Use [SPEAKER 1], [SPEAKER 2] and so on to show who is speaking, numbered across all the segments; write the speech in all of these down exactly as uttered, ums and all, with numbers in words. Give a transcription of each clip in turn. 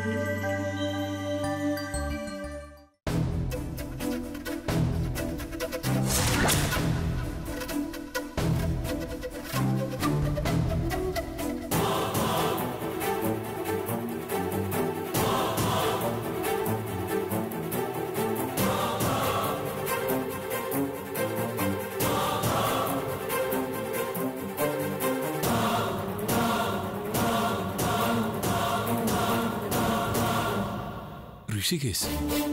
[SPEAKER 1] ഋഷികേശ്,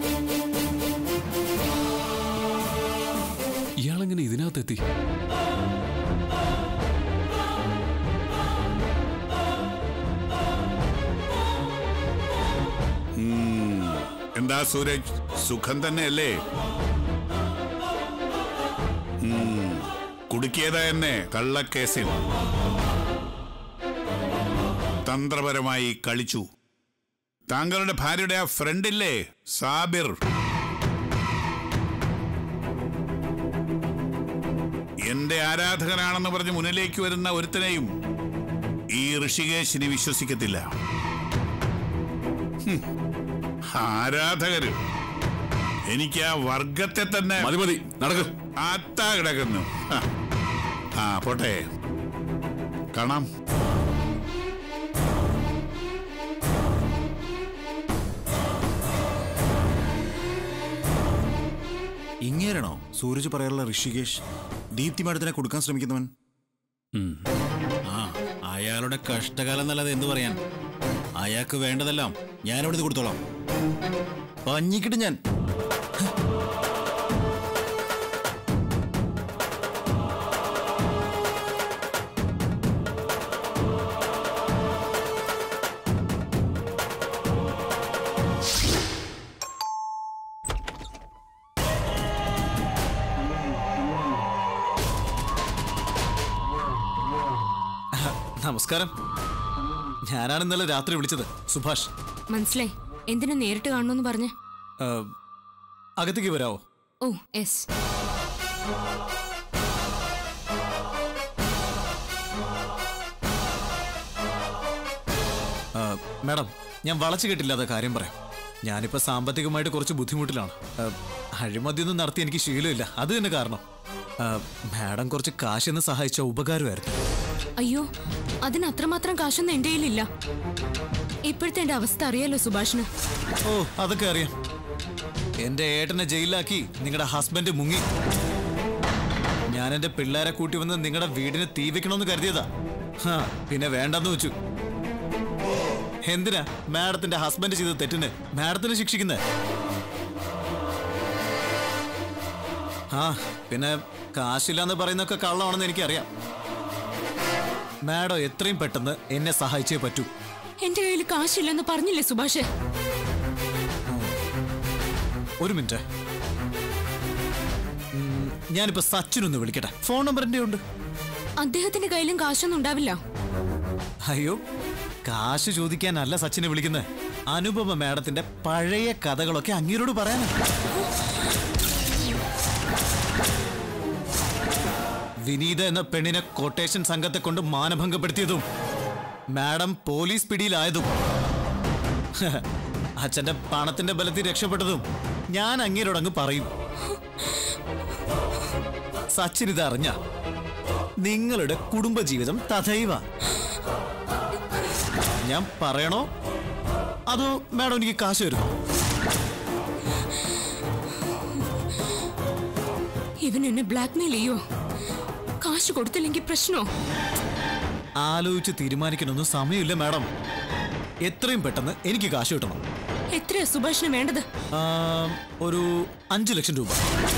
[SPEAKER 1] ഇയാളെങ്ങനെ ഇതിനകത്തെത്തി?
[SPEAKER 2] എന്താ സൂരജ്, സുഖം തന്നെയല്ലേ? കുടുക്കിയതാ എന്നെ കള്ളക്കേസിൽ. തന്ത്രപരമായി കളിച്ചു. താങ്കളുടെ ഭാര്യയുടെ ആ ഫ്രണ്ടില്ലേ സാബിർ, എന്റെ ആരാധകനാണെന്ന് പറഞ്ഞ് മുന്നിലേക്ക് വരുന്ന ഒരുത്തനെയും ഈ ഋഷികേശിനെ വിശ്വസിക്കത്തില്ല. ആരാധകര് എനിക്ക് ആ വർഗത്തെ തന്നെ
[SPEAKER 1] മതി മതി നടക്കും
[SPEAKER 2] ആത്താ കിടക്കുന്നു. ആ പോട്ടെ, കാണാം.
[SPEAKER 3] ഇങ്ങേരാണോ സൂരജ് പറയാനുള്ള ഋഷികേശ്, ദീപ്തി മാഡത്തിനെ കൊടുക്കാൻ ശ്രമിക്കുന്നവൻ?
[SPEAKER 4] ആ, അയാളുടെ കഷ്ടകാലം നല്ലത് എന്തു പറയാൻ. അയാൾക്ക് വേണ്ടതെല്ലാം ഞാൻ അവിടെ കൊടുത്തോളാം.
[SPEAKER 3] പഞ്ഞിക്കിട്ട് ഞാൻ.
[SPEAKER 4] നമസ്കാരം. ഞാനാണ് ഇന്നലെ രാത്രി വിളിച്ചത്, സുഭാഷ്.
[SPEAKER 5] മനസ്സിലായി. എന്തിനാ നേരിട്ട് കാണണമെന്ന് പറഞ്ഞ്?
[SPEAKER 4] അകത്തേക്ക് വരാവോ?
[SPEAKER 5] ഓ യെസ്.
[SPEAKER 4] മാഡം, ഞാൻ വളച്ചു കേട്ടില്ലാത്ത കാര്യം പറയാം. ഞാനിപ്പോ സാമ്പത്തികമായിട്ട് കുറച്ച് ബുദ്ധിമുട്ടിലാണ്. അഴിമതിയൊന്നും നടത്തി എനിക്ക് ശീലമില്ല, അത് തന്നെ കാരണം. മാഡം കുറച്ച് കാശെന്ന് സഹായിച്ച ഉപകാരമായിരുന്നു.
[SPEAKER 5] അയ്യോ, അതിന് അത്രമാത്രം കാശൊന്നും എന്റെ കയ്യിലില്ല. ഇപ്പോഴത്തെ എന്റെ അവസ്ഥ അറിയാലോ സുഭാഷിന്.
[SPEAKER 4] ഓ, അതൊക്കെ അറിയാം. എന്റെ ഏട്ടനെ ജയിലിലാക്കി നിങ്ങളുടെ ഹസ്ബൻഡ് മുങ്ങി. ഞാൻ എന്റെ പിള്ളേരെ കൂട്ടി വന്ന് നിങ്ങളുടെ വീടിന് തീ വെക്കണമെന്ന് കരുതിയതാ. ഹാ, പിന്നെ വേണ്ടെന്ന് വെച്ചു. എന്തിനാ മാഡത്തിന്റെ ഹസ്ബൻഡ് ചെയ്ത തെറ്റിന് മാഡത്തിന് ശിക്ഷിക്കുന്നത്? ആ, പിന്നെ കാശില്ലാന്ന് പറയുന്നൊക്കെ കള്ളമാണെന്ന് എനിക്കറിയാം. മാഡം എത്രയും പെട്ടെന്ന് എന്നെ സഹായിച്ചേ പറ്റൂ.
[SPEAKER 5] എന്റെ കയ്യിൽ കാശില്ലെന്ന് പറഞ്ഞില്ലേ സുഭാഷ്?
[SPEAKER 4] ഒരു മിനിറ്റ്, ഞാനിപ്പോ സച്ചിനൊന്ന് വിളിക്കട്ടെ. ഫോൺ നമ്പർ എന്റെ ഉണ്ട്.
[SPEAKER 5] അദ്ദേഹത്തിന്റെ കയ്യിലും കാശൊന്നും ഉണ്ടാവില്ല.
[SPEAKER 4] അയ്യോ, കാശ് ചോദിക്കാനല്ല സച്ചിനെ വിളിക്കുന്നത്. അനുപമ മാഡത്തിന്റെ പഴയ കഥകളൊക്കെ അങ്ങേരോട് പറയാനാ. വിനീത എന്ന പെണ്ണിനെ കൊട്ടേഷൻ സംഘത്തെ കൊണ്ട് മാനഭംഗപ്പെടുത്തിയതും മാഡം പോലീസ് പിടിയിലായതും അച്ഛന്റെ പണത്തിന്റെ ബലത്തിൽ രക്ഷപ്പെട്ടതും ഞാൻ അങ്ങേരോടങ്ങ് പറയും. സച്ചിൻ ഇത് അറിഞ്ഞ നിങ്ങളുടെ കുടുംബജീവിതം തഥൈവ. ഞാൻ പറയണോ അതോ മാഡം എനിക്ക് കാശ് വരുമോ?
[SPEAKER 5] ഇവൻ എന്നെ ബ്ലാക്ക്മെയിൽ ചെയ്യോ? കാശ് കൊടുത്തില്ലെങ്കിൽ പ്രശ്നോ?
[SPEAKER 4] ആലോചിച്ച് തീരുമാനിക്കാനൊന്നും സമയമില്ല മാഡം. എത്രയും പെട്ടെന്ന് എനിക്ക് കാശ് കിട്ടണം.
[SPEAKER 5] എത്രയാ സുഭാഷിന് വേണ്ടത്?
[SPEAKER 4] ഒരു അഞ്ചു ലക്ഷം രൂപ.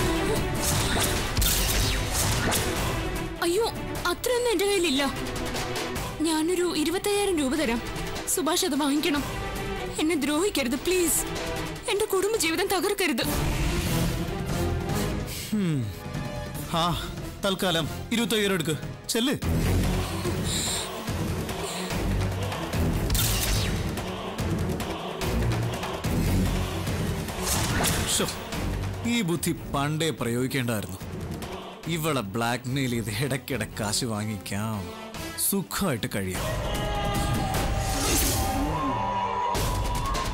[SPEAKER 5] അയ്യോ, അത്രയൊന്നും എന്റെ കയ്യിലില്ല. ഞാനൊരു ഇരുപത്തയ്യായിരം രൂപ തരാം. സുഭാഷ് അത് വാങ്ങിക്കണം. എന്നെ ദ്രോഹിക്കരുത് പ്ലീസ്. എന്റെ കുടുംബജീവിതം തകർക്കരുത്.
[SPEAKER 4] ആ, തൽക്കാലം ഇരുപത്തയ്യായിരം എടുക്ക്. ചെല്ല്. ഈ ബുദ്ധി പണ്ടേ പ്രയോഗിക്കേണ്ടായിരുന്നു. ഇവളെ ബ്ലാക്ക്മെയിൽ ചെയ്ത് ഇടയ്ക്കിടെ കാശ് വാങ്ങിക്കാം, സുഖമായിട്ട് കഴിയാം.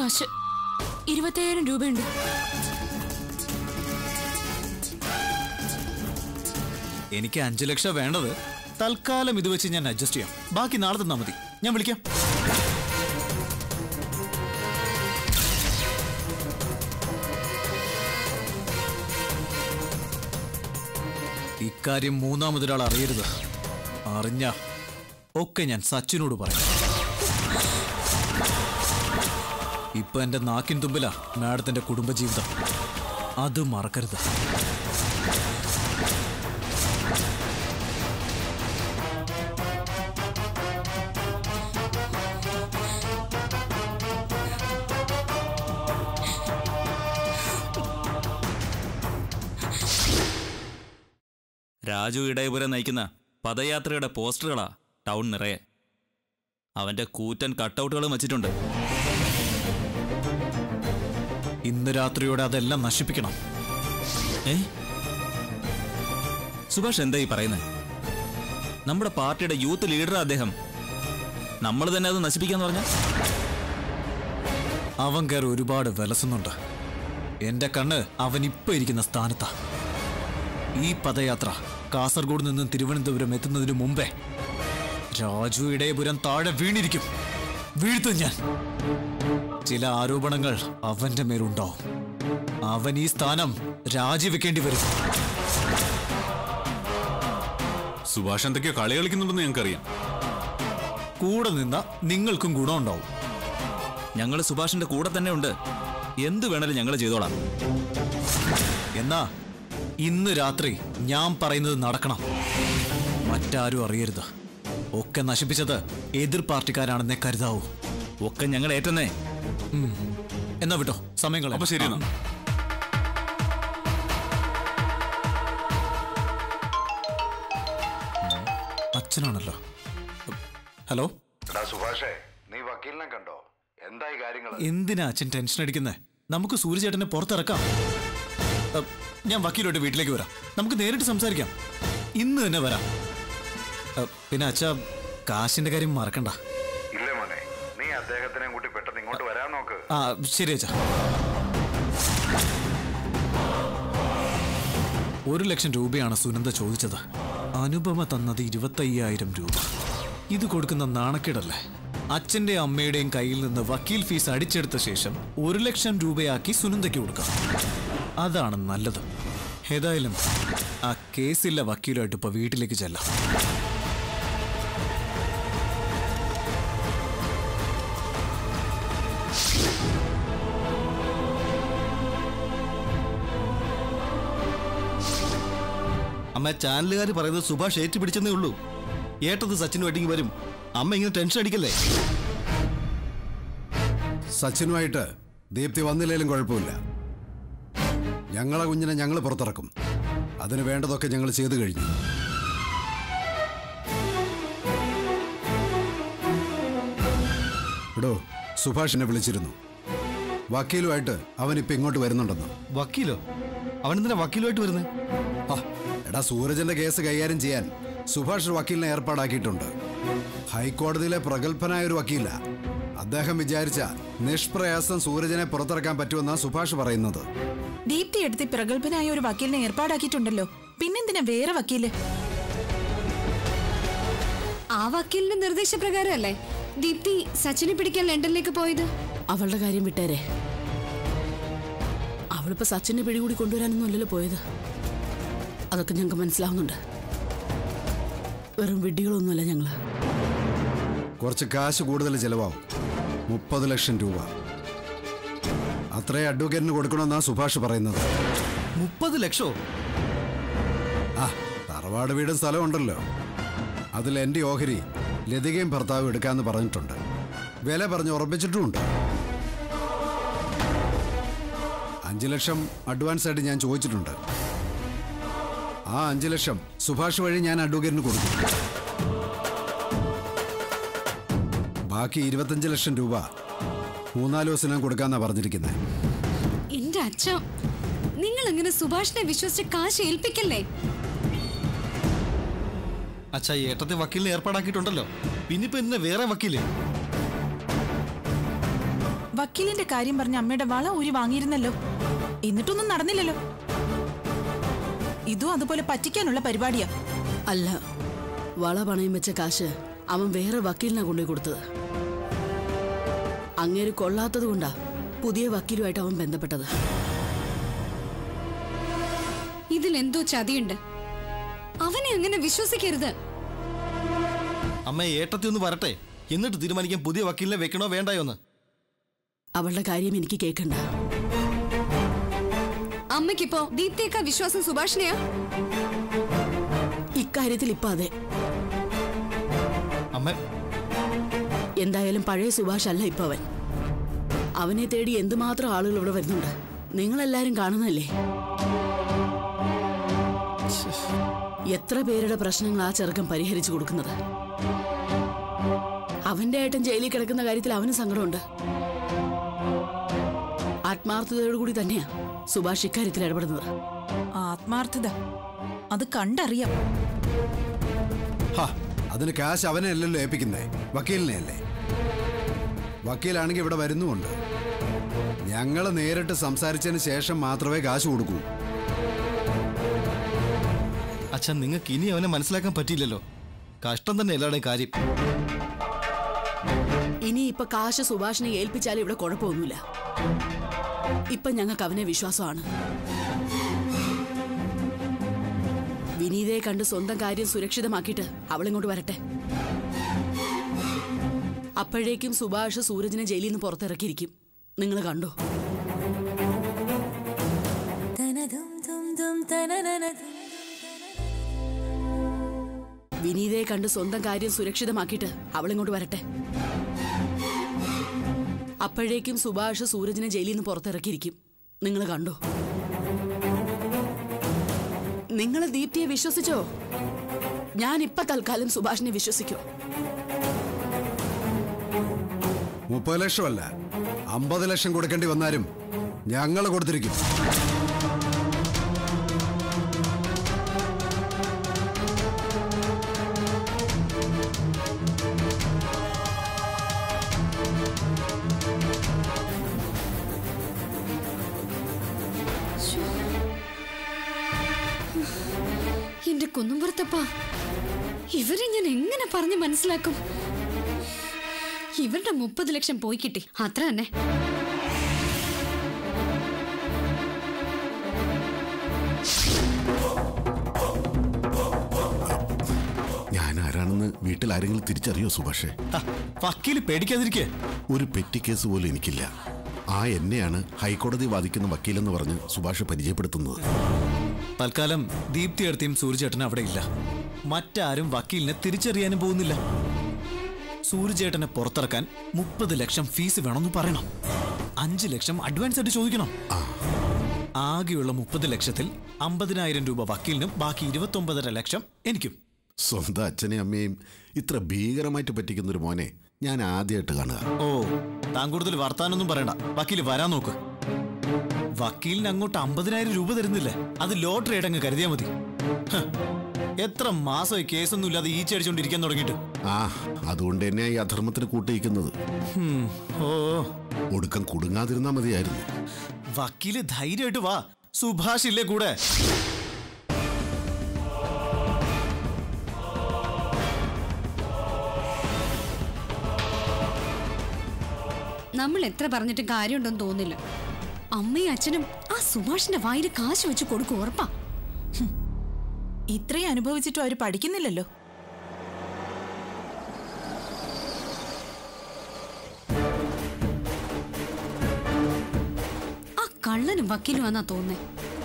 [SPEAKER 5] കാശ് ഇരുപത്തയ്യായിരം രൂപയുണ്ട്.
[SPEAKER 4] എനിക്ക് അഞ്ചു ലക്ഷം വേണ്ടത്. തൽക്കാലം ഇത് വെച്ച് ഞാൻ അഡ്ജസ്റ്റ് ചെയ്യാം. ബാക്കി നാളെ തന്നാ മതി. ഞാൻ വിളിക്കാം. ഇക്കാര്യം മൂന്നാമതൊരാൾ അറിയരുത്. അറിഞ്ഞ ഒക്കെ ഞാൻ സച്ചിനോട് പറയാം. ഇപ്പൊ എന്റെ നാക്കിൻ തുമ്പിലാ മാഡത്തിന്റെ കുടുംബജീവിതം. അത് മറക്കരുത്.
[SPEAKER 6] രാജു ഇടയപുരം നയിക്കുന്ന പദയാത്രയുടെ പോസ്റ്ററുകളാ ടൗൺ നിറയെ. അവന്റെ കൂറ്റൻ കട്ടൗട്ടുകളും വച്ചിട്ടുണ്ട്.
[SPEAKER 4] ഇന്ന് രാത്രിയോടെ അതെല്ലാം നശിപ്പിക്കണം.
[SPEAKER 6] ഏ സുഭാഷ് എന്താ ഈ പറയുന്നത്? നമ്മുടെ പാർട്ടിയുടെ യൂത്ത് ലീഡറാ അദ്ദേഹം. നമ്മൾ തന്നെ അത് നശിപ്പിക്കാന്ന് പറഞ്ഞ
[SPEAKER 4] അവൻ കയറി ഒരുപാട് വിലസുന്നുണ്ട്. എന്റെ കണ്ണ് അവൻ ഇപ്പൊ ഇരിക്കുന്ന സ്ഥാനത്താ. ഈ പദയാത്ര കാസർഗോഡ് നിന്നും തിരുവനന്തപുരം എത്തുന്നതിന് മുമ്പേ രാജു ഇടയപുരം താഴെ വീണിരിക്കും. വീഴ്ത്തും ഞാൻ. ചില ആരോപണങ്ങൾ അവന്റെ മേലുണ്ടാവും. അവൻ ഈ സ്ഥാനം രാജിവെക്കേണ്ടി വരും.
[SPEAKER 1] സുഭാഷ് എന്തൊക്കെയോ കളി കളിക്കുന്നുണ്ടെന്ന് ഞങ്ങൾക്കറിയാം.
[SPEAKER 4] കൂടെ നിന്ന നിങ്ങൾക്കും ഗുണമുണ്ടാവും.
[SPEAKER 6] ഞങ്ങൾ സുഭാഷിന്റെ കൂടെ തന്നെ ഉണ്ട്. എന്ത് വേണേലും ഞങ്ങൾ ചെയ്തോളാം.
[SPEAKER 4] എന്നാ ഇന്ന് രാത്രി ഞാൻ പറയുന്നത് നടക്കണം. മറ്റാരും അറിയരുത്. ഒക്കെ നശിപ്പിച്ചത് എതിർ പാർട്ടിക്കാരാണെന്നേ കരുതാവൂ.
[SPEAKER 6] ഒക്കെ ഞങ്ങൾ ഏറ്റെന്നേ.
[SPEAKER 4] എന്നാ വിട്ടോ, സമയങ്ങൾ.
[SPEAKER 1] അപ്പൊ ശരി എന്നാ.
[SPEAKER 4] അച്ഛനാണല്ലോ. ഹലോ
[SPEAKER 7] സുഭാഷേ, നീ വക്കീലിനെ കണ്ടോ? എന്തായി കാര്യങ്ങൾ?
[SPEAKER 4] എന്തിനാ അച്ഛൻ ടെൻഷൻ അടിക്കുന്നേ? നമുക്ക് സൂര്യചേട്ടനെ പുറത്തിറക്കാം. ഞാൻ വക്കീലോട്ട് വീട്ടിലേക്ക് വരാം. നമുക്ക് നേരിട്ട് സംസാരിക്കാം. ഇന്ന് തന്നെ വരാം. പിന്നെ അച്ഛ, കാശിന്റെ കാര്യം മറക്കണ്ട.
[SPEAKER 7] ഇല്ല മോനെ, നീ അദ്ദേഹത്തിനെ കൂട്ടി പെട്ടെന്ന് ഇങ്ങോട്ട് വരാൻ നോക്ക്.
[SPEAKER 4] ആ ശരി അച്ഛ. ഒരു ലക്ഷം രൂപയാണ് സുനന്ദ ചോദിച്ചത്. അനുപമ തന്നത് ഇരുപത്തയ്യായിരം രൂപ. ഇത് കൊടുക്കുന്ന നാണക്കേടല്ലേ? അച്ഛന്റെ അമ്മയുടെയും കയ്യിൽ നിന്ന് വക്കീൽ ഫീസ് അടിച്ചെടുത്ത ശേഷം ഒരു ലക്ഷം രൂപയാക്കി സുനന്ദയ്ക്ക് കൊടുക്കാം. അതാണ് നല്ലത്. ഏതായാലും ആ കേസില്ല വക്കീലുമായിട്ട് ഇപ്പൊ വീട്ടിലേക്ക് ചെല്ലാം.
[SPEAKER 8] അമ്മ, ചാനലുകാർ പറയുന്നത് സുഭാഷ് ഏറ്റുപിടിച്ചെന്നേ ഉള്ളൂ. ഏട്ടത് സച്ചിന് വെട്ടിങ് വരും. അമ്മ ഇങ്ങനെ ടെൻഷൻ അടിക്കല്ലേ?
[SPEAKER 9] സച്ചിനുമായിട്ട് ദീപ്തി വന്നില്ലേലും കുഴപ്പമില്ല. ഞങ്ങളെ കുഞ്ഞിനെ ഞങ്ങൾ പുറത്തിറക്കും. അതിന് വേണ്ടതൊക്കെ ഞങ്ങൾ ചെയ്തു കഴിഞ്ഞു. എടോ, സുഭാഷിനെ വിളിച്ചിരുന്നു. വക്കീലുമായിട്ട് അവനിപ്പോ ഇങ്ങോട്ട് വരുന്നുണ്ടെന്ന്.
[SPEAKER 8] വക്കീലോ? അവനെന്തിനാ വക്കീലുമായിട്ട് വരുന്നത്?
[SPEAKER 9] ആ എടാ, സൂരജിന്റെ കേസ് കൈകാര്യം ചെയ്യാൻ സുഭാഷ് വക്കീലിനെ ഏർപ്പാടാക്കിയിട്ടുണ്ട്. ഹൈക്കോടതിയിലെ പ്രഗത്ഭനായ ഒരു വക്കീല. അദ്ദേഹം വിചാരിച്ച നിഷ്പ്രയാസം സൂരജിനെ പുറത്തിറക്കാൻ പറ്റുമെന്നാണ് സുഭാഷ് പറയുന്നത്.
[SPEAKER 10] ദീപ്തി എടുത്ത് പ്രഗത്ഭനായ ഒരു വക്കീലിനെ ഏർപ്പാടാക്കിയിട്ടുണ്ടല്ലോ. പിന്നെന്തിനാ വേറെ വക്കീല്?
[SPEAKER 11] ആ വക്കീലിന്റെ നിർദ്ദേശപ്രകാരമല്ലേ ദീപ്തി സച്ചിനെ പിടിക്കാൻ ലണ്ടനിലേക്ക് പോയത്?
[SPEAKER 12] അവളുടെ കാര്യം വിട്ടേരെ. അവളിപ്പോ സച്ചിനെ പിടികൂടി കൊണ്ടുവരാനൊന്നും അല്ലല്ലോ പോയത്. അതൊക്കെ ഞങ്ങൾക്ക് മനസ്സിലാവുന്നുണ്ട്. വെറും വിഡ്ഢികളൊന്നുമല്ല ഞങ്ങള്.
[SPEAKER 9] കുറച്ച് കാശ് കൂടുതൽ ചെലവാകും. മുപ്പത് ലക്ഷം രൂപ അത്രേ അഡ്വക്കേറ്റിന് കൊടുക്കണമെന്നാണ് സുഭാഷ് പറയുന്നത്.
[SPEAKER 8] മുപ്പത് ലക്ഷോ?
[SPEAKER 9] ആ തറവാട് വീടും സ്ഥലം ഉണ്ടല്ലോ. അതിൽ എൻ്റെ ഓഹരി ലതികയും ഭർത്താവും എടുക്കാമെന്ന് പറഞ്ഞിട്ടുണ്ട്. വില പറഞ്ഞ് ഉറപ്പിച്ചിട്ടുമുണ്ട്. അഞ്ചു ലക്ഷം അഡ്വാൻസ് ആയിട്ട് ഞാൻ ചോദിച്ചിട്ടുണ്ട്. ആ അഞ്ചു ലക്ഷം സുഭാഷ് വഴി ഞാൻ അഡ്വക്കേറ്റിന് കൊടുക്കും. ബാക്കി ഇരുപത്തഞ്ച് ലക്ഷം രൂപ മൂന്നാല് ദിവസം കൊടുക്കാന്നാ പറഞ്ഞിരിക്കുന്നത്.
[SPEAKER 11] എന്റെ അച്ഛ, നിങ്ങൾ എങ്ങനെ സുഭാഷിനെ വിശ്വസിച്ച് കാശ് ഏൽപ്പിക്കല്ലേ?
[SPEAKER 8] അച്ഛാ, ഏട്ടത്തെ വക്കീലിനെ ഏർപ്പാടാക്കിയിട്ടുണ്ടല്ലോ. പിന്നിപ്പോ എന്നെ വേറെ വക്കീല്?
[SPEAKER 10] വക്കീലിന്റെ കാര്യം പറഞ്ഞ അമ്മയുടെ വള ഊരി വാങ്ങിയിരുന്നല്ലോ, എന്നിട്ടൊന്നും നടന്നില്ലല്ലോ. ഇതും അതുപോലെ പറ്റിക്കാനുള്ള പരിപാടിയാ.
[SPEAKER 12] അല്ല, വള പണയം വെച്ച കാശ് അവൻ വേറെ വക്കീലിനാ കൊണ്ടുപോയി കൊടുത്തത്. അങ്ങേര് കൊള്ളാത്തത് കൊണ്ടാ പുതിയ വക്കീലുമായിട്ട് അവൻ ബന്ധപ്പെട്ടത്.
[SPEAKER 11] ഇതിലെന്തോ ചതിയുണ്ട്. അവനെ അങ്ങനെ വിശ്വസിക്കരുത്.
[SPEAKER 8] അമ്മ ഏട്ടത്തി ഒന്ന് വരട്ടെ, എന്നിട്ട് തീരുമാനിക്കാൻ പുതിയ വക്കീലിനെ വെക്കണോ വേണ്ടായോന്ന്.
[SPEAKER 12] അവളുടെ കാര്യം എനിക്ക് കേൾക്കണ്ട.
[SPEAKER 11] അമ്മയ്ക്കിപ്പോ ദീപ്തിയേക്കാൾ വിശ്വാസം സുഭാഷിനെയാ?
[SPEAKER 12] ഇക്കാര്യത്തിൽ ഇപ്പൊ അതെ.
[SPEAKER 8] അമ്മ
[SPEAKER 12] എന്തായാലും പഴയ സുഭാഷ് അല്ല ഇപ്പൊ അവൻ. അവനെ തേടി എന്തുമാത്രം ആളുകൾ ഇവിടെ വരുന്നുണ്ട്, നിങ്ങളെല്ലാരും കാണുന്നല്ലേ. എത്ര പേരുടെ പ്രശ്നങ്ങൾ ആ ചെറുക്കൻ പരിഹരിച്ചു കൊടുക്കുന്നത്. അവന്റെ ഏട്ടൻ ജയിലിൽ കിടക്കുന്ന കാര്യത്തിൽ അവന് സങ്കടമുണ്ട്. ആത്മാർത്ഥതയോടുകൂടി തന്നെയാ സുഭാഷ് ഇക്കാര്യത്തിൽ ഇടപെടുന്നത്.
[SPEAKER 10] ആത്മാർത്ഥത അത് കണ്ടറിയാം.
[SPEAKER 9] അതിന് കാശ് അവനെ അല്ലല്ലോ ഏൽപ്പിക്കുന്നേ, വക്കീലിനെ അല്ലേ. വക്കീലാണെങ്കിൽ ഇവിടെ വരുന്നുമുണ്ട്. ഞങ്ങൾ നേരിട്ട് സംസാരിച്ചതിന് ശേഷം മാത്രമേ കാശ് കൊടുക്കൂ.
[SPEAKER 8] അച്ഛൻ, നിങ്ങൾക്ക് ഇനി അവനെ മനസ്സിലാക്കാൻ പറ്റിയില്ലല്ലോ. കഷ്ടം തന്നെ എല്ലാവരുടെയും കാര്യം.
[SPEAKER 12] ഇനി ഇപ്പൊ കാശ് സുഭാഷിനെ ഏൽപ്പിച്ചാലും ഇവിടെ കുഴപ്പമൊന്നുമില്ല. ഇപ്പൊ ഞങ്ങൾക്ക് അവനെ വിശ്വാസമാണ്. വിനീതയെ കണ്ട് സ്വന്തം കാര്യം സുരക്ഷിതമാക്കിയിട്ട് അവളിങ്ങോട്ട് വരട്ടെ. അപ്പോഴേക്കും സുഭാഷ് സൂരജിനെ ജയിലിൽ നിന്ന് പുറത്തിറക്കിയിരിക്കും. നിങ്ങൾ കണ്ടോ? വിനീതയെ കണ്ട് സ്വന്തം കാര്യം സുരക്ഷിതമാക്കിയിട്ട് അവളിങ്ങോട്ട് വരട്ടെ. അപ്പോഴേക്കും സുഭാഷ് സൂരജിനെ ജയിലിൽ നിന്ന് പുറത്തിറക്കിയിരിക്കും. നിങ്ങൾ കണ്ടോ? നിങ്ങൾ ദീപ്തിയെ വിശ്വസിച്ചോ? ഞാൻ ഇപ്പൊ തൽക്കാലം സുഭാഷിനെ വിശ്വസിക്കോ?
[SPEAKER 9] മുപ്പത് ലക്ഷമല്ല, അമ്പത് ലക്ഷം കൊടുക്കേണ്ടി വന്നാലും ഞങ്ങൾ കൊടുത്തിരിക്കും.
[SPEAKER 11] എന്റെ കുന്നുംപുറത്തപ്പാ, ഇവരെ ഞാൻ എങ്ങനെ പറഞ്ഞു മനസ്സിലാക്കും? ഇവരുടെ മുപ്പത് ലക്ഷം പോയി കിട്ടി, അത്ര തന്നെ.
[SPEAKER 13] ഞാൻ ആരാണെന്ന് വീട്ടിൽ ആരെങ്കിലും തിരിച്ചറിയോ സുഭാഷേ?
[SPEAKER 8] വക്കീല് പേടിക്കാതിരിക്കേ.
[SPEAKER 13] ഒരു പെറ്റി കേസ് പോലും എനിക്കില്ല. ആ എന്നെയാണ് ഹൈക്കോടതി വാദിക്കുന്ന വക്കീലെന്ന് പറഞ്ഞ് സുഭാഷ് പരിചയപ്പെടുത്തുന്നത്.
[SPEAKER 4] തൽക്കാലം ദീപ്തി അടുത്തേയും സൂര്യചേട്ടൻ അവിടെ ഇല്ല. മറ്റാരും വക്കീലിനെ തിരിച്ചറിയാനും പോകുന്നില്ല. സൂര്യചേട്ടനെ പുറത്തിറക്കാൻ മുപ്പത് ലക്ഷം ഫീസ് വേണമെന്ന് പറയണം. അഞ്ച് ലക്ഷം അഡ്വാൻസ് ആയിട്ട് ചോദിക്കണം. ആകെയുള്ള മുപ്പത് ലക്ഷത്തിൽ അമ്പതിനായിരം രൂപ വക്കീലിനും ബാക്കി ഇരുപത്തി ഒമ്പതര ലക്ഷം എനിക്കും.
[SPEAKER 13] സ്വന്തം അച്ഛനെയും അമ്മയും ഇത്ര ഭീകരമായിട്ട് പറ്റിക്കുന്ന ഒരു മോനെ ഞാൻ ആദ്യമായിട്ട് കാണുക.
[SPEAKER 4] ഓ, താൻ കൂടുതൽ വർത്താനൊന്നും പറയണ്ട. വക്കീല് വരാൻ നോക്ക്. വക്കീലിന് അങ്ങോട്ട് അമ്പതിനായിരം രൂപ തരുന്നില്ലേ, അത് ലോട്ടറി ആയിട്ടങ്ങ് കരുതിയാൽ മതി. എത്ര മാസമായി കേസൊന്നും ഇല്ലാതെ ഈ ചടിച്ചോണ്ടിരിക്കാൻ തുടങ്ങിയിട്ട്.
[SPEAKER 13] ആ, അതുകൊണ്ട് തന്നെ ഈ അധർമ്മത്തിന് കൂട്ടിയിരിക്കുന്നത്.
[SPEAKER 4] ഓ,
[SPEAKER 13] ഒടുക്കം കുടുങ്ങാതിരുന്നാ മതിയായിരുന്നു.
[SPEAKER 4] വക്കീല് ധൈര്യമായിട്ട് വാ, സുഭാഷ് ഇല്ലേ കൂടെ.
[SPEAKER 11] നമ്മൾ എത്ര പറഞ്ഞിട്ട് കാര്യമുണ്ടെന്ന് തോന്നില്ല. അമ്മയും അച്ഛനും ആ സുഭാഷിന്റെ വായിൽ കാശ് വെച്ച് കൊടുക്കും, ഉറപ്പാ.
[SPEAKER 10] ഇത്രയും അനുഭവിച്ചിട്ടും അവര് പഠിക്കുന്നില്ലല്ലോ.
[SPEAKER 11] ആ കള്ളനും വക്കീലും ആന്നാ തോന്നേ.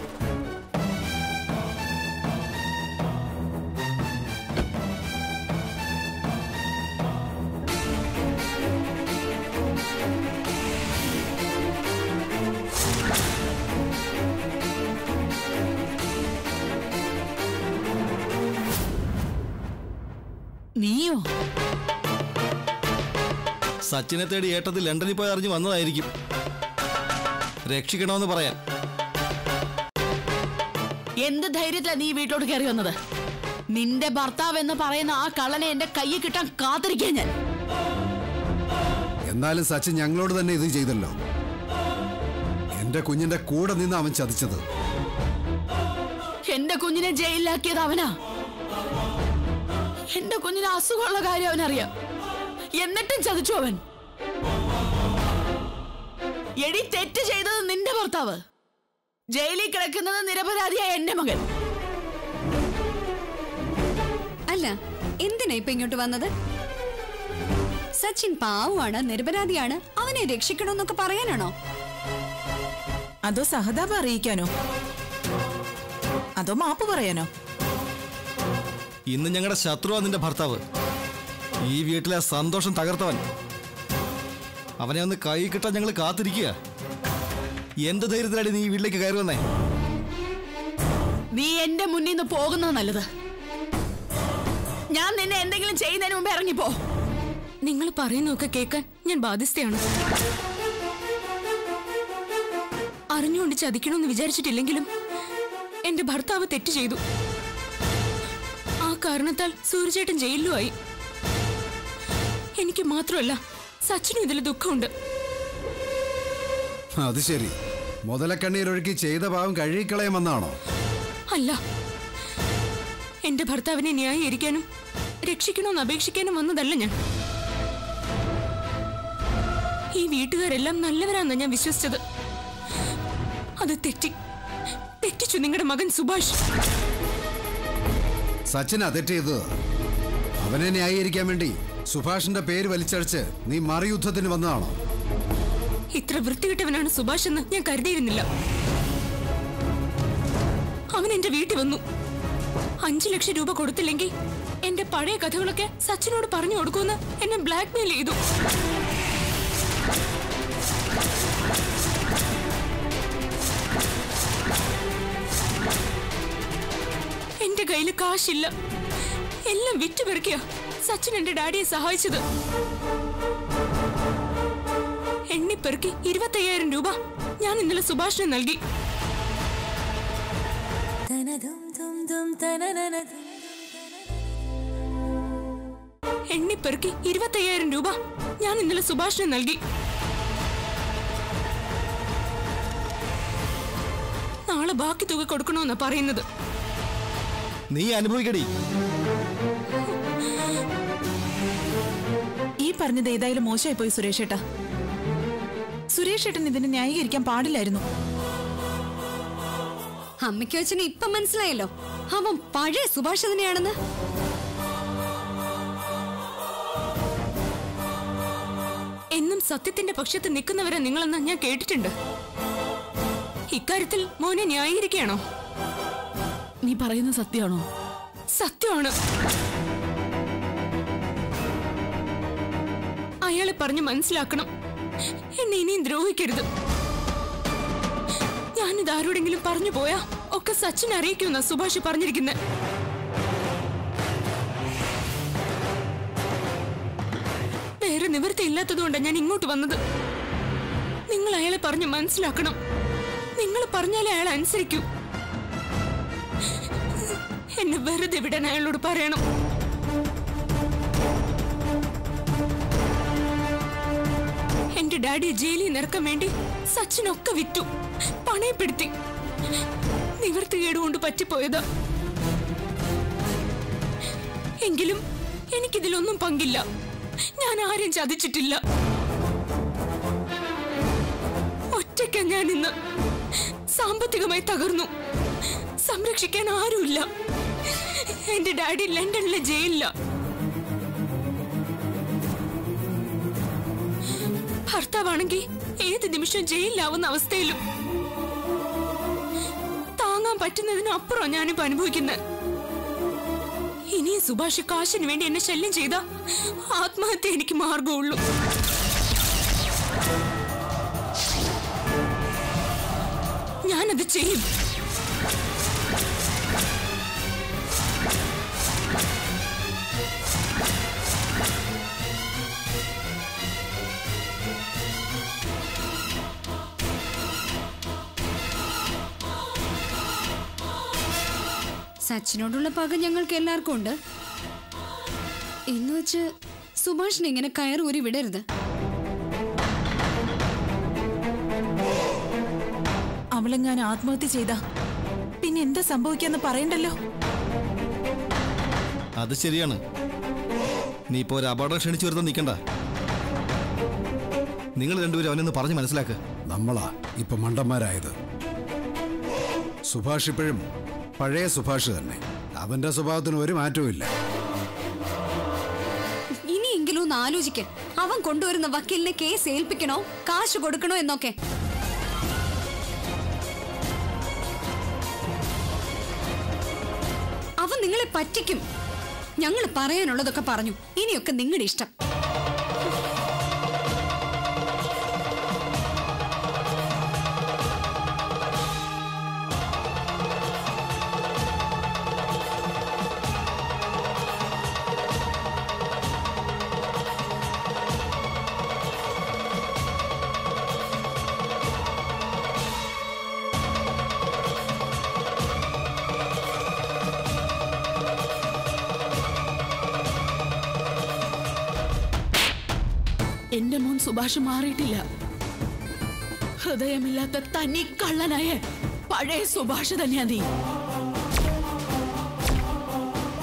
[SPEAKER 12] നീയോ?
[SPEAKER 8] സച്ചിനെ തേടി ഏട്ടത് ലണ്ടനിൽ പോയി അറിഞ്ഞു വന്നതായിരിക്കും, രക്ഷിക്കണമെന്ന് പറയാൻ.
[SPEAKER 12] എന്ത് ധൈര്യത്തിലാ നീ വീട്ടിലോട്ട് കയറി വന്നത്? നിന്റെ ഭർത്താവ് എന്ന് പറയുന്ന ആ കള്ളനെ എന്റെ കയ്യിൽ കിട്ടാൻ കാത്തിരിക്കാൻ ഞാൻ.
[SPEAKER 9] എന്നാലും സച്ചിൻ ഞങ്ങളോട് തന്നെ ഇത് ചെയ്തല്ലോ. എന്റെ കുഞ്ഞിന്റെ കൂടെ നിന്ന് അവൻ ചതിച്ചത്.
[SPEAKER 12] എന്റെ കുഞ്ഞിനെ ജയിലിലാക്കിയത് അവനാ. എന്റെ കുഞ്ഞിന് അസുഖമുള്ള കാര്യം അവനറിയാം, എന്നിട്ടും ചതിച്ചു അവൻ. എടി, തെറ്റ് ചെയ്തത് നിന്റെ ഭർത്താവ്, ജയിലിൽ കിടക്കുന്നത് നിരപരാധിയായ എന്റെ മകൻ.
[SPEAKER 11] അല്ല, എന്തിനാ ഇപ്പൊ ഇങ്ങോട്ട് വന്നത്? സച്ചിൻ പാവമാണ്, നിരപരാധിയാണ്, അവനെ രക്ഷിക്കണമെന്നൊക്കെ പറയാനാണോ?
[SPEAKER 10] അതോ സഹതാപം അറിയിക്കാനോ? അതോ മാപ്പ് പറയാനോ?
[SPEAKER 8] ഇന്ന് ഞങ്ങളുടെ ശത്രുവാ നിന്റെ ഭർത്താവ്, ഈ വീട്ടിലെ സന്തോഷം തകർത്തവൻ. അവനെ ഒന്ന് കൈ കിട്ടാൻ ഞങ്ങൾ കാത്തിരിക്കുക. എന്ത് ധൈര്യത്തിലാണ് നീ ഈ വീട്ടിലേക്ക് കയറി വന്നേ?
[SPEAKER 12] നീ എന്റെ മുന്നിൽ നിന്ന് പോകുന്നത് നല്ലത്. ഞാൻ നിന്നെ എന്തെങ്കിലും ചെയ്യുന്നതിന് മുമ്പ് ഇറങ്ങിപ്പോ.
[SPEAKER 5] നിങ്ങൾ പറയുന്നൊക്കെ കേൾക്കാൻ ഞാൻ ബാധ്യസ്ഥയാണ്. അറിഞ്ഞുകൊണ്ട് ചതിക്കണമെന്ന് വിചാരിച്ചിട്ടില്ലെങ്കിലും എന്റെ ഭർത്താവ് തെറ്റ് ചെയ്തു. ആ കാരണത്താൽ സൂര്യചേട്ടൻ ജയിലിലുമായി. എനിക്ക് മാത്രമല്ല, സച്ചിനും ഇതിൽ ദുഃഖമുണ്ട്.
[SPEAKER 9] അത് ശരി, മുതലക്കണ്ണീരൊഴുക്കി ചെയ്ത പാവം കഴുകിക്കളയുമെന്നാണോ?
[SPEAKER 5] അല്ല, എന്റെ ഭർത്താവിനെ ന്യായീകരിക്കാനും രക്ഷിക്കണമെന്ന് അപേക്ഷിക്കാനും വന്നതല്ല ഞാൻ. ഈ വീട്ടുകാരെല്ലാം നല്ലവരാണെന്ന് ഞാൻ വിശ്വസിച്ചത്. അത് തെറ്റി തെറ്റിച്ചു നിങ്ങളുടെ മകൻ സുഭാഷ്.
[SPEAKER 9] സച്ചിനാ തെറ്റ് ചെയ്തത്. അവനെ ന്യായീകരിക്കാൻ വേണ്ടി സുഭാഷിന്റെ പേര് വലിച്ചടിച്ച് നീ മറുയുദ്ധത്തിന് വന്നതാണോ?
[SPEAKER 5] ഇത്ര വൃത്തികെട്ടവനാണ് സുഭാഷ് എന്ന് ഞാൻ കരുതിയിരുന്നില്ല. അവൻ എന്റെ വീട്ടിൽ വന്നു. അഞ്ചു ലക്ഷം രൂപ കൊടുത്തില്ലെങ്കിൽ എന്റെ പഴയ കഥകളൊക്കെ സച്ചിനോട് പറഞ്ഞു കൊടുക്കുമെന്ന് എന്നെ ബ്ലാക്ക്മെയിൽ ചെയ്തു. എന്റെ കയ്യിൽ കാശില്ല. എല്ലാം വിറ്റുപെറുക്കിയ സച്ചിൻ എന്റെ ഡാഡിയെ സഹായിച്ചത്. എണ്ണിപ്പെറുക്കി ഇരുപത്തയ്യായിരം രൂപ ഞാൻ ഇന്നലെ സുഭാഷിന് നൽകി. എണ്ണിപ്പെറുക്കി ഇരുപത്തയ്യായിരം രൂപ ഞാൻ ഇന്നലെ സുഭാഷിന് നൽകി. നാളെ ബാക്കി തുക കൊടുക്കണമെന്നാ പറയുന്നത്.
[SPEAKER 8] നീ അനുഭവിക്കടി.
[SPEAKER 10] ഈ പറഞ്ഞത് ഏതായാലും മോശമായി പോയി സുരേഷ് ഏട്ടാ. സുരേഷ് ഏട്ടൻ ഇതിനെ ന്യായീകരിക്കാൻ പാടില്ലായിരുന്നു.
[SPEAKER 11] അമ്മയ്ക്ക് വെച്ചിന് ഇപ്പൊ മനസ്സിലായല്ലോ അവൻ പഴയ സുഭാഷ് തന്നെയാണെന്ന്.
[SPEAKER 5] എന്നും സത്യത്തിന്റെ പക്ഷത്ത് നിൽക്കുന്നവരെ നിങ്ങളെന്ന് ഞാൻ കേട്ടിട്ടുണ്ട്. ഇക്കാര്യത്തിൽ മോനെ ന്യായീകരിക്കുകയാണോ?
[SPEAKER 12] നീ പറയുന്നത് സത്യമാണോ?
[SPEAKER 5] സത്യമാണ്. അയാളെ പറഞ്ഞ് മനസ്സിലാക്കണം. എന്നെ ഇനിയും ദ്രോഹിക്കരുത്. ഞാനിത് ആരോടെങ്കിലും പറഞ്ഞു പോയാ ഒക്കെ സച്ചിൻ അറിയിക്കുമെന്നാ സുഭാഷ് പറഞ്ഞിരിക്കുന്നത്. വേറെ നിവൃത്തി ഇല്ലാത്തതുകൊണ്ടാണ് ഞാൻ ഇങ്ങോട്ട് വന്നത്. നിങ്ങൾ അയാളെ പറഞ്ഞ് മനസ്സിലാക്കണം. നിങ്ങൾ പറഞ്ഞാലേ അയാൾ അനുസരിക്കൂ. എന്നെ വെറുതെ വിടാൻ അയാളോട് പറയണം. എന്റെ ഡാഡിയെ ജയിലിൽ നിറക്കാൻ വേണ്ടി സച്ചിനൊക്കെ വിറ്റു, പണയപ്പെടുത്തി. നിവൃത്തികേടുകൊണ്ട് പറ്റിപ്പോയതാ. എങ്കിലും എനിക്കിതിലൊന്നും പങ്കില്ല. ഞാൻ ആരും ചതിച്ചിട്ടില്ല. ഒറ്റയ്ക്ക ഞാൻ ഇന്ന് സാമ്പത്തികമായി തകർന്നു. സംരക്ഷിക്കാൻ ആരുമില്ല. എന്റെ ഡാഡി ലണ്ടനിലെ ജയിലില്ല. ഭർത്താവാണെങ്കിൽ ഏത് നിമിഷം ജയിലിലാവുന്ന അവസ്ഥയിലും. താങ്ങാൻ പറ്റുന്നതിനപ്പുറം ഞാനിപ്പോ അനുഭവിക്കുന്നത്. ഇനി സുഭാഷ് കാശിന് വേണ്ടി എന്നെ ശല്യം ചെയ്ത ആത്മഹത്യ എനിക്ക് മാർഗമുള്ളൂ. ഞാനത് ചെയ്യും.
[SPEAKER 11] സച്ചിനോടുള്ള പക ഞങ്ങൾക്ക് എല്ലാവർക്കും ഉണ്ട്. എന്ന് വെച്ച് സുഭാഷിനെ ഇങ്ങനെ കയറൂരി വിടരുത്.
[SPEAKER 10] അവളെങ്ങാനും ആത്മഹത്യ ചെയ്താ പിന്നെ എന്താ സംഭവിക്കാന്ന് പറയണ്ടല്ലോ.
[SPEAKER 8] അത് ശരിയാണ്. നീ ഇപ്പോ ഒരു അപകടം ക്ഷണിച്ചു വരുത്താൻ നിൽക്കണ്ട. നിങ്ങൾ രണ്ടുപേരും അവനൊന്ന് പറഞ്ഞ് മനസ്സിലാക്കുക.
[SPEAKER 9] നമ്മളാ ഇപ്പൊ മണ്ടന്മാരായത്. സുഭാഷ് ഇപ്പോഴും പഴയ സുഭാഷ് തന്നെ. അവന്റെ സ്വഭാവത്തിന് ഒരു മാറ്റവും ഇല്ല.
[SPEAKER 11] ഇനിയെങ്കിലും ഒന്ന് ആലോചിക്കേ. അവൻ കൊണ്ടുവരുന്ന വക്കീലിനെ കേസ് ഏൽപ്പിക്കണോ കാശ് കൊടുക്കണോ എന്നൊക്കെ. അവൻ നിങ്ങളെ പറ്റിക്കും. ഞങ്ങൾ പറയാനുള്ളതൊക്കെ പറഞ്ഞു. ഇനിയൊക്കെ നിങ്ങളുടെ ഇഷ്ടം.
[SPEAKER 12] എന്റെ മോൻ സുഭാഷ് മാറിയിട്ടില്ല. ഹൃദയമില്ലാത്ത തനി കള്ളനായ പഴയ സുഭാഷ് തന്നെയാ നീ.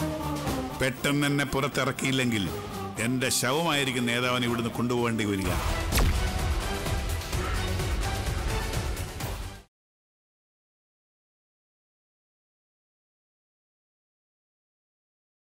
[SPEAKER 2] പെട്ടെന്ന് എന്നെ പുറത്തിറക്കിയില്ലെങ്കിൽ എന്റെ ശവമായിരിക്കും നേതാവിനെ ഇവിടുന്ന് കൊണ്ടുപോകേണ്ടി വരിക.